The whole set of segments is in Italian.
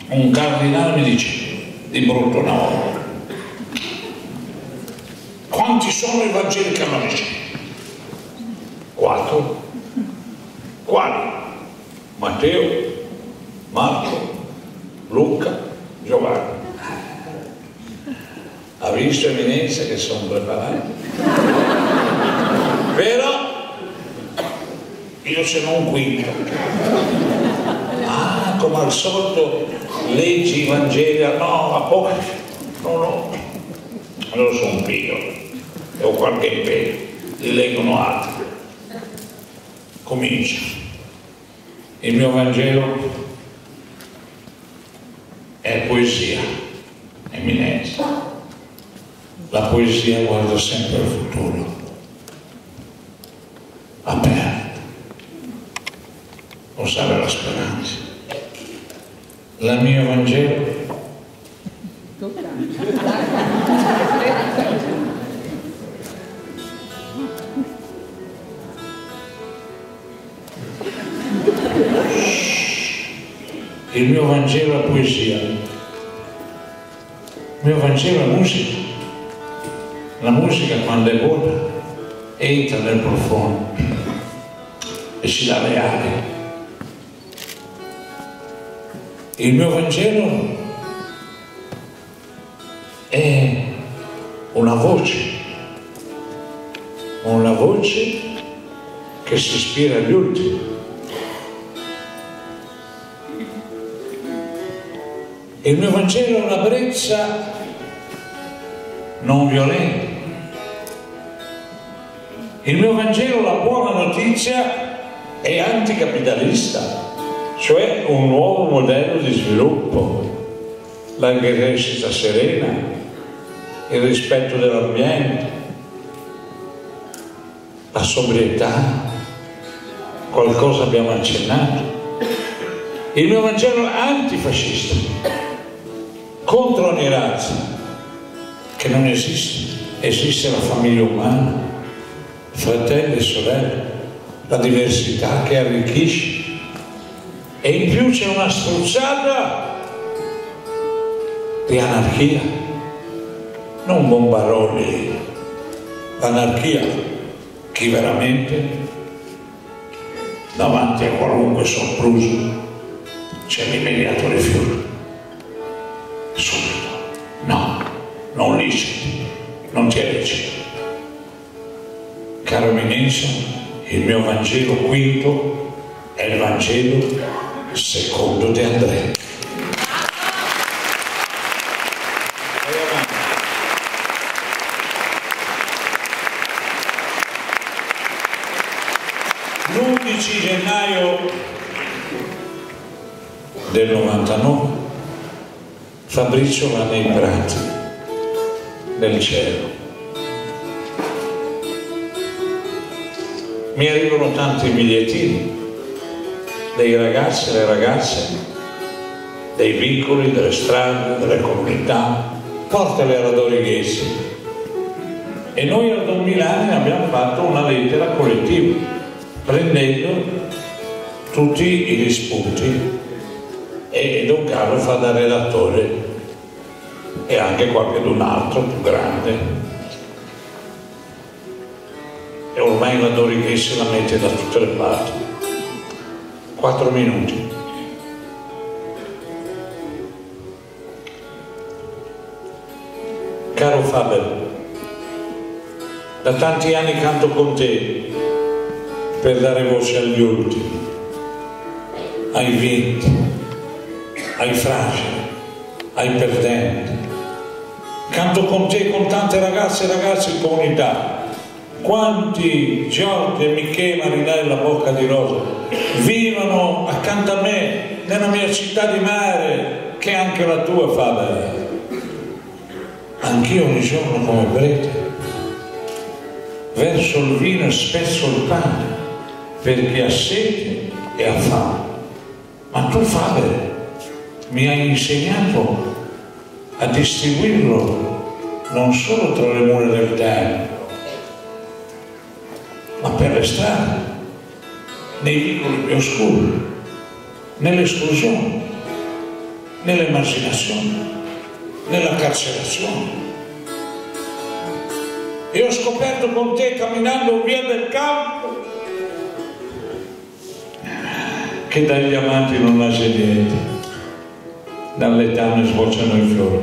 un cardinale mi dice di brutto una volta: quanti sono i Vangeli canonici? 4. Quali? Matteo, Marco, Luca, Giovanni. Ha visto, Eminenza, che sono preparati? Però io se non quinto. Ah, come al solito leggi i Vangeli, no, a poco, no, allora sono pio e ho qualche impegno, li leggono altri. Comincia. Il mio Vangelo è poesia, Eminenza. La poesia guarda sempre al futuro, aperta, osare la speranza. Il mio Vangelo il mio Vangelo è poesia, il mio Vangelo è musica. La musica, quando è buona, entra nel profondo e si dà le ali. Il mio Vangelo è una voce che si ispira agli ultimi. Il mio Vangelo è una brezza non violenta. Il mio Vangelo, la buona notizia, è anticapitalista, cioè un nuovo modello di sviluppo, la crescita serena, il rispetto dell'ambiente, la sobrietà, qualcosa abbiamo accennato. Il mio Vangelo è antifascista, contro ogni razza, che non esiste, esiste la famiglia umana, fratelli e sorelle, la diversità che arricchisce, e in più c'è una spruzzata di anarchia, non bombaroli, l'anarchia, chi veramente davanti a qualunque sopruso c'è l'immediato rifiuto, subito, no, non licito, non ti è lecito. Caro Eminenza, il mio Vangelo quinto è il Vangelo secondo De André. L'11 gennaio del 99 Fabrizio va nei prati del cielo. Mi arrivano tanti bigliettini dei ragazzi e le ragazze, dei vicoli, delle strade, delle comunità, portali alla Dorighesi. E noi al Don Milani abbiamo fatto una lettera collettiva, prendendo tutti gli spunti, e Don Carlo fa da redattore e anche qualcun altro più grande. E ormai la Dorighesi la mette da tutte le parti. 4 minuti. Caro Faber, da tanti anni canto con te per dare voce agli ultimi, ai vinti, ai fragili, ai perdenti. Canto con te, con tante ragazze e ragazzi in comunità. Quanti Giorgio e Michele Marinella Bocca di Rosa vivono accanto a me nella mia città di mare, che è anche la tua, Faber. Anch'io ogni giorno come prete verso il vino e spezzo il pane per chi ha sete e ha fame. Ma tu, Faber, mi hai insegnato a distribuirlo non solo tra le mura del tempo, ma per le strade, nei vicoli più oscuri, nell'esclusione. nell'emarginazione, nella carcerazione. E ho scoperto con te, camminando via del campo, che dagli amanti non nasce niente, dalle tane sbocciano i fiori.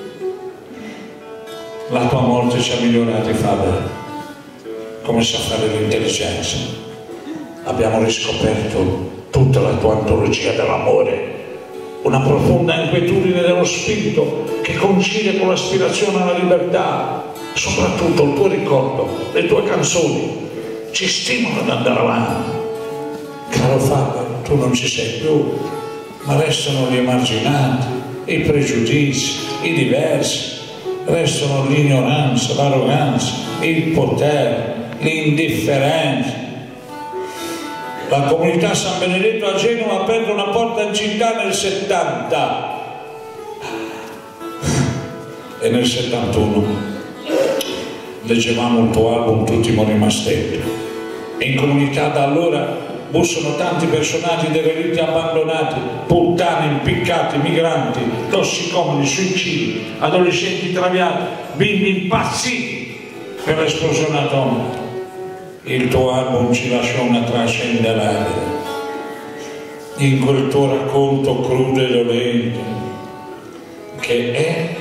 La tua morte ci ha migliorati, Faber, come sa fare l'intelligenza. Abbiamo riscoperto tutta la tua antologia dell'amore, una profonda inquietudine dello spirito che coincide con l'aspirazione alla libertà. Soprattutto il tuo ricordo, le tue canzoni ci stimolano ad andare avanti. Caro Faber, tu non ci sei più, ma restano gli emarginati, i pregiudizi, i diversi, restano l'ignoranza, l'arroganza, il potere, l'indifferenza. La comunità San Benedetto a Genova ha aperto una porta in città nel 70 e nel 71 leggevamo il tuo album Tutti Morimastetti, e in comunità da allora bussano tanti personaggi derelitti abbandonati, puttane, impiccati, migranti, tossicomani, suicidi, adolescenti traviati, bimbi impazziti per l'esplosione atomica. Il tuo album ci lascia una traccia indelebile in quel tuo racconto crudo e dolente che è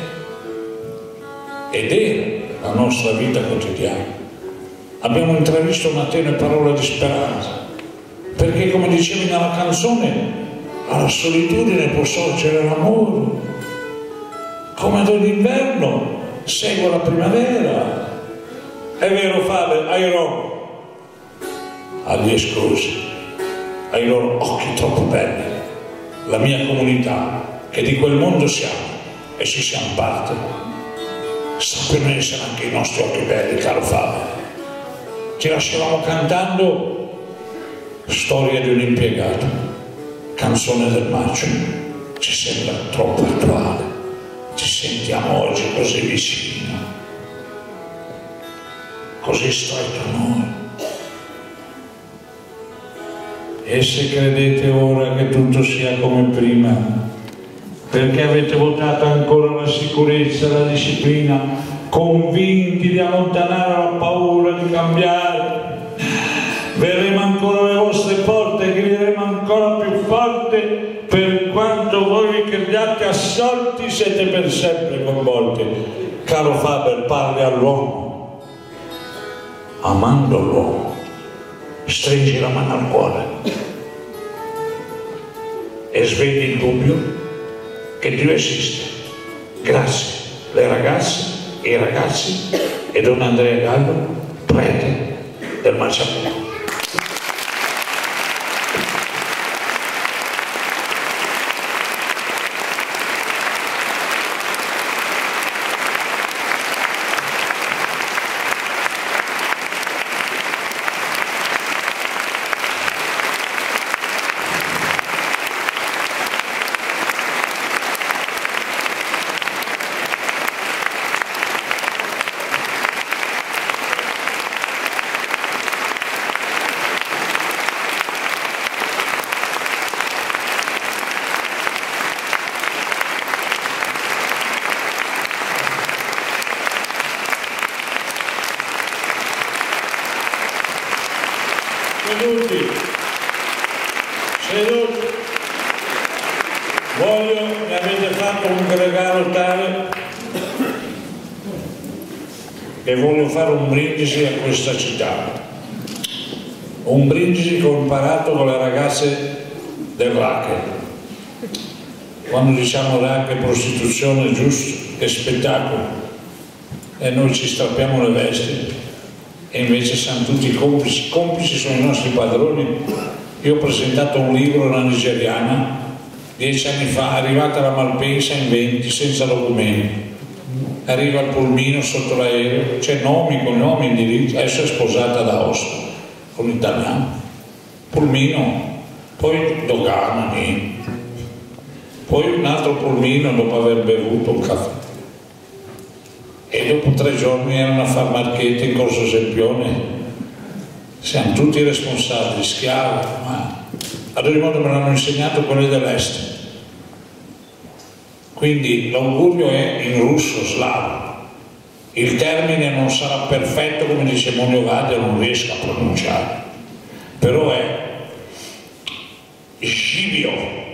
ed era la nostra vita quotidiana. Abbiamo intravisto una tenue parola di speranza, perché come dicevi nella canzone, alla solitudine può sorgere l'amore, come ad ogni inverno segue la primavera. È vero, Faber, ai loro, agli esclusi, ai loro occhi troppo belli, la mia comunità, che di quel mondo siamo e ci siamo parte, sappiano essere anche i nostri occhi belli, caro Faber. Ti lasciavamo cantando Storia di un impiegato, canzone del maggio, ci sembra troppo attuale, ci sentiamo oggi così vicino, così stretto a noi. E se credete ora che tutto sia come prima, perché avete votato ancora la sicurezza, la disciplina, convinti di allontanare la paura di cambiare, verremo ancora alle vostre porte e grideremo ancora più forte, per quanto voi vi crediate assolti, siete per sempre coinvolti. Caro Faber, parli all'uomo, amando l'uomo, stringi la mano al cuore e svegli il dubbio che Dio esiste. Grazie, le ragazze, i ragazzi e Don Andrea Gallo, prete del Marciapiede. Seduti. Voglio, mi avete fatto un regalo tale e voglio fare un brindisi a questa città, un brindisi che ho imparato con le ragazze del racket. Quando diciamo racket, prostituzione, giusto, che spettacolo, e noi ci strappiamo le vesti e invece siamo tutti complici, complici sono i nostri padroni. Io ho presentato un libro a una nigeriana 10 anni fa, arrivata da Malpensa in 20 senza documenti, arriva al pulmino sotto l'aereo, c'è nomi, cognomi, indirizzi, adesso è sposata da Oslo con un italiano, pulmino, poi dogana, poi un altro pulmino dopo aver bevuto un caffè, e dopo 3 giorni erano a far marchette in Corso Sempione. Siamo tutti responsabili, schiavi, ma ad ogni modo me l'hanno insegnato quelli dell'est. quindi l'augurio è in russo slavo. Il termine non sarà perfetto, come dice Monio Gadia, non riesco a pronunciare, però è Živio,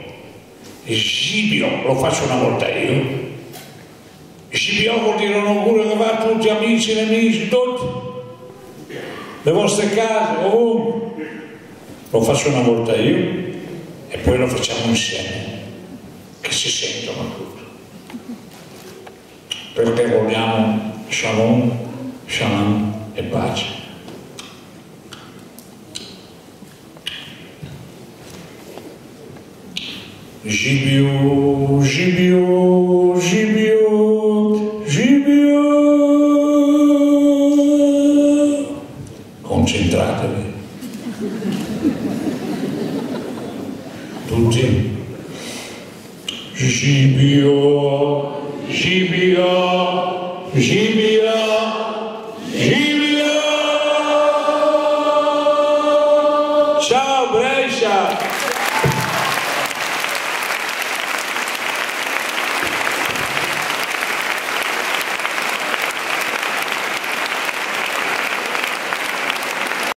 lo faccio una volta io. Živio vuol dire un augurio che va a tutti, amici, nemici, tutti, le vostre case, ovunque. Lo faccio una volta io e poi lo facciamo insieme, che si sentono tutti, perché vogliamo Shalom, Shalom e pace. Živio, živio, živio, živio. Concentratevi. Tutti. Živio, živio. Živio, živio! Ciao Brescia!